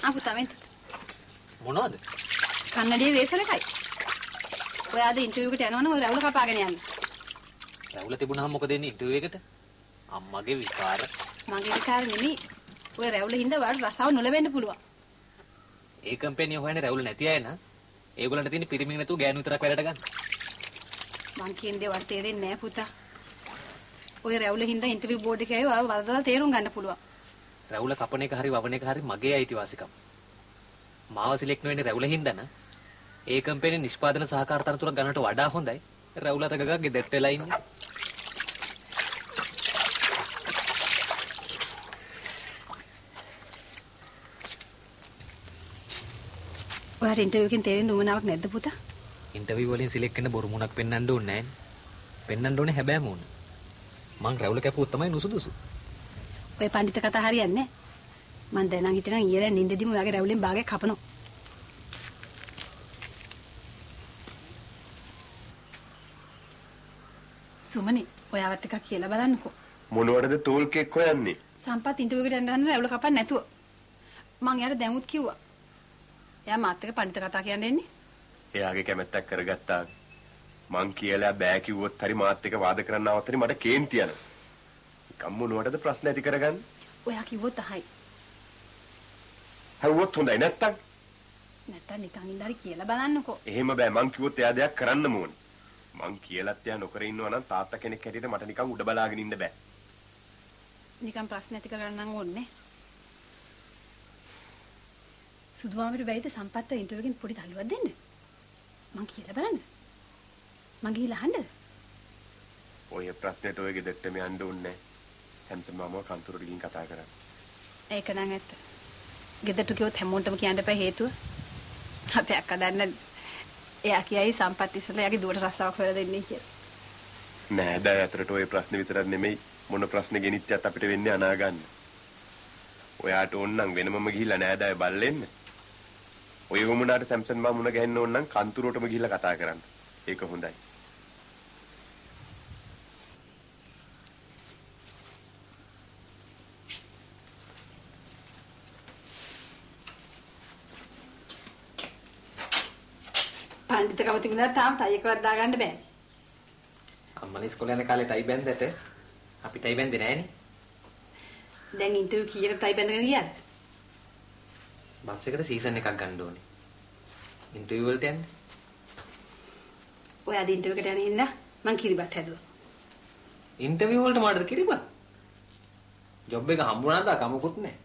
පුතා මෙන්න. මොනවද? කන්නඩියේ වේසන එකයි. ඔයා අද ඉන්ටර්විව් එකට යනවනම් ඔය රැවුල කපාගෙන යන්න. රැවුල තිබුණාම මොකද වෙන්නේ ඉන්ටර්විව් එකට? අම්මගේ විකාර. මගේ විකාර නෙමෙයි. ඔය රැවුල හින්දා ඔයාලට රසාව නොලැබෙන්න පුළුවන්. ඒ කම්පැනි හොයන්නේ රැවුල නැති අය නම් ඒගොල්ලන්ට තියෙන පිරිමින් නැතුව ගෑනු විතරක් වැඩට ගන්න. මං කියන දේ වට තේරෙන්නේ නැහැ පුතා. ඔය රැවුල හින්දා ඉන්ටර්විව් බෝඩ් එකේ ආව ඔයාව වරදවා තේරුම් ගන්න පුළුවන්. රැවුල කපන එක හරි වවන එක හරි මගේ අයිතිවාසිකම්. මාව සිලෙක්ට් වෙන්නේ රැවුල හින්දා නම් ඒ කම්පැනි නිෂ්පාදන සහකාර තනතුරක් ගන්නට වඩා හොඳයි රැවුල අත ගගා ගෙදරට වෙලා ඉන්නේ. ඔයාට ඉන්ටර්විව් එකෙන් තේරෙන්න උවමනාවක් නැද්ද පුතා? ඉන්ටර්විව් වලින් සිලෙක්ට් වෙන්න බොරු මුණක් පෙන්වන්න ඕනේ නැහැ. පෙන්වන්න ඕනේ හැබෑ මූණ. මං රැවුල කැපුවොත් තමයි නුසුදුසු. ඔය පඬිත කතා හරියන්නේ නැහැ. මං දැනන් හිටනම් ඊයර නින්දෙදිම ඔයාගේ රැවුලෙන් භාගයක් කපනවා. සුමනි, ඔයාවත් එකක් කියලා බලන්නකෝ. මොනවටද තෝල් කෙක් හොයන්නේ? සම්පත් ඉන්ටර්විව් එකට යන්න හදන රැවුල කපන්න නැතුව. මං එයාට දැමුත් කිව්වා. එයා මාත් එක්ක පඬිත කතා කියන්නේ එන්නේ. එයාගේ කැමැත්තක් කරගත්තා. මං කියලා බෑ කිව්වොත් හරි මාත් එක්ක වාද කරන්න આવත් හරි මට කේන්ති යනවා. නිකම් මොනවටද ප්‍රශ්න ඇති කරගන්නේ? ඔයා කිව්වොත් අහයි. හවුවොත් හොඳයි නැත්තම්? නැත්තම් නිකන් ඉඳලා කියලා බලන්නකෝ. එහෙම බෑ මං කිව්වොත් එයා දෙයක් කරන්න ඕනේ. මං කියලාත් එයා නොකර ඉන්නවා නම් තාත්තා කෙනෙක් හැටියට මට නිකන් උඩ බලාගෙන ඉන්න බෑ. නිකන් ප්‍රශ්න ඇති කරගන්න නම් ඕනේ. සුදුවාමිට බැයිද සම්පත්ත ඉන්ටර්විව් එකෙන් පොඩි තල්ලුවක් දෙන්න? මං කියලා බලන්න. මං ගිහිල්ලා අහන්නද? ඔය ප්‍රශ්නෙට ඔය ගෙදරටම යන්න ඕනේ. සැම්සන් මාමා කන්තරුවට ගිහින් කතා කරා. ඒක නම් ඇත්ත. ගෙදරට ගියොත් හැමෝටම කියන්න එපා හේතුව. අපේ අක්කා දන්නේ එයා කියයි සම්පත් ඉස්සෙල්ලා එයාගේ දුවට රස්සාවක් හොයලා දෙන්නේ කියලා. නෑ දැන් අතරට ඔය ප්‍රශ්නේ විතරක් නෙමෙයි මොන ප්‍රශ්නේ ගෙනිච්චත් අපිට වෙන්නේ අනාගන්න. ඔයාට ඕන නම් වෙනමම ගිහිල්ලා නෑදෑය බල්ලෙන්න. ඔය වුණාට සැම්සන් මා මුණ ගැහෙන්න ඕන නම් කන්තුරටම ගිහිල්ලා කතා කරන්න. ඒක හොඳයි. පඬිතුකම තිබුණා තාම ටයි එකවත් දාගන්න බෑ. අම්මලා ඉස්කෝලේ යන කාලේ ටයි බැන්දට අපි ටයි බැන්දේ නෑනේ. දැන් ඉන්ටර්විව් කීයකට ටයි බැඳගෙන ගියාද? බස් එකට සීසන් එකක් ගන්න ඕනේ. ඉන්ටර්විව් වලට යන්නේ. ඔය අද ඉන්ටර්විව් එකට යන හින්දා මං කිරිබත් හැදුවා. ඉන්ටර්විව් වලට මාඩර කිරිබත්? ජොබ් එක හම්බුණාද කමකුත් නෑ.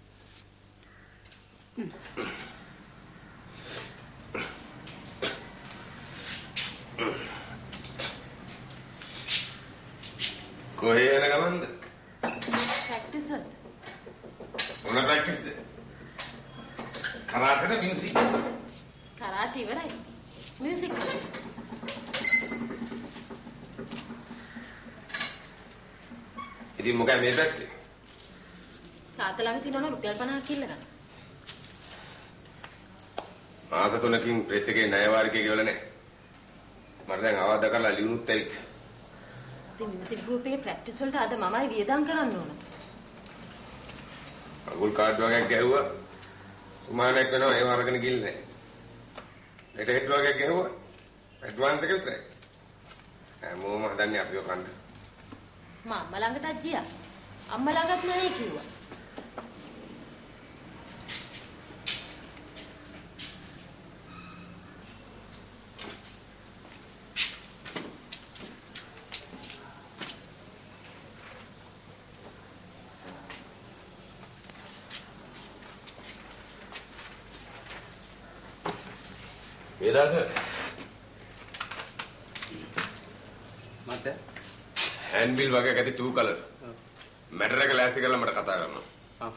කොහේ යන ගමන්ද? ප්‍රැක්ටිස් වලට. මොන ප්‍රැක්ටිස්ද? කරාටේද මියුසික්? කරාටි ඉවරයි. මියුසික්. ඉතින් මොකද මේ පැත්තේ? තාත්තා ළඟ තියෙනවා රුපියල් 50ක් ඉල්ල ගන්න. මාස 3කින් ප්‍රෙස් එකේ ණය වාරිකය ගෙවලා නැහැ. මට දැන් ආවාද කරලා ලියුණුත් ඇවිත්. ඉතින් මියුසික් ගෲප් එකේ ප්‍රැක්ටිස් වලට අද මමයි වියදම් කරන්න ඕන. අගුල් කාඩ් වගේක් ගැහුවා. සුමානක් වෙනවා ඒව අරගෙන ගිල්ලේ නැහැ. ලෙටර් හෙඩ් වගේක් ගැහුවා. ඇඩ්වාන්ස් එක විතරයි. හැමෝම හදන්නේ අපිව කන්න. මම අම්මා ළඟටත් ගියා. අම්මා ළඟත් නැහැ කිව්වා. Weerasinghe. මට හෑන්ඩ් බිල් වගේ ඇති 2 කලර්. මැටර් එක ලෑස්ති කරලා මට කතා කරනවා. ආ.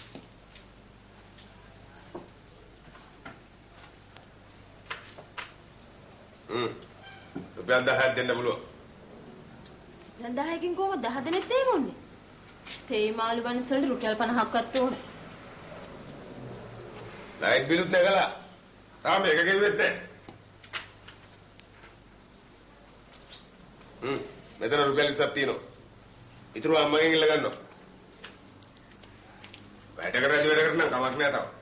රුපියල් 10ක් දෙන්න පුළුවන්. දැන් 10කින් කොහොමද 10 දෙනෙක් තේමොන්නේ? තේ මාළු වන්ස් වලට රුපියල් 50ක්වත් ඕනේ. ලයිට් බිලුත් නැගලා. තාම එක ගෙවුවෙත් නැහැ. මෙතන රුපියල් 20ක් තියෙනවා. ඊටු අම්මගෙන් ඉල්ල ගන්නවා. වැඩ කරද්දි වැඩ කරන්න කමක් නෑ තාම.